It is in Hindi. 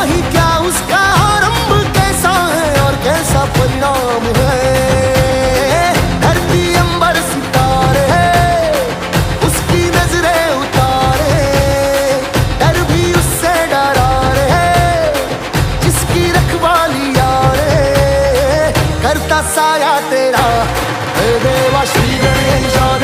ही क्या उसका आरंभ कैसा है और कैसा परिणाम है। धरती अंबर सितारे उसकी नजरें उतारे, डर भी उससे डरा रे जिसकी रखवाली यारे। करता साया तेरा हे देवा श्री गणेश।